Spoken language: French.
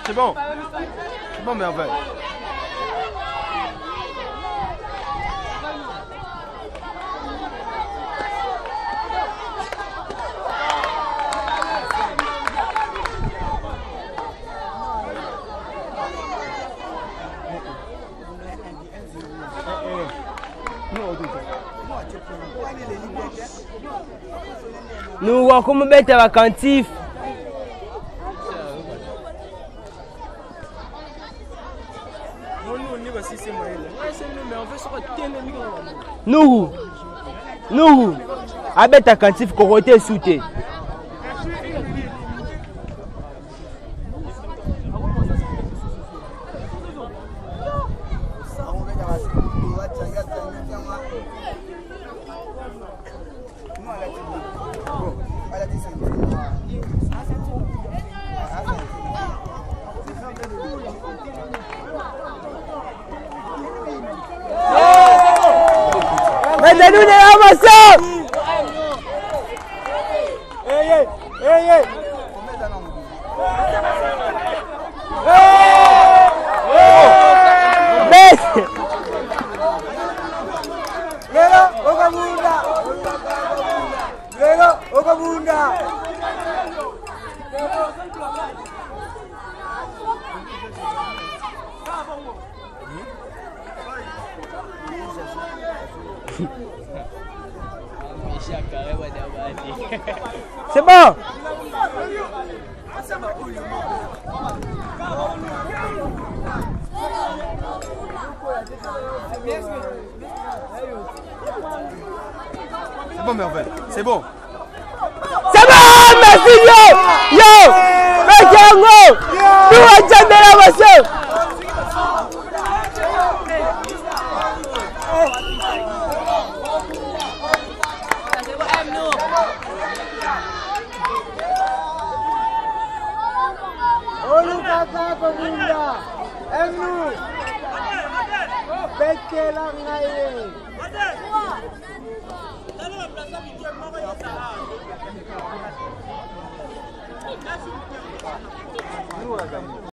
C'est bon. C'est bon, mais en fait. Nous allons mettre à vacantif. Nous, avec ta cantif, côté souté. Mettez-nous des ramasseurs! C'est bon. C'est bon, mais en fait. C'est bon. C'est bon, merci yo. Yo, mec, nous on tient de la voiture.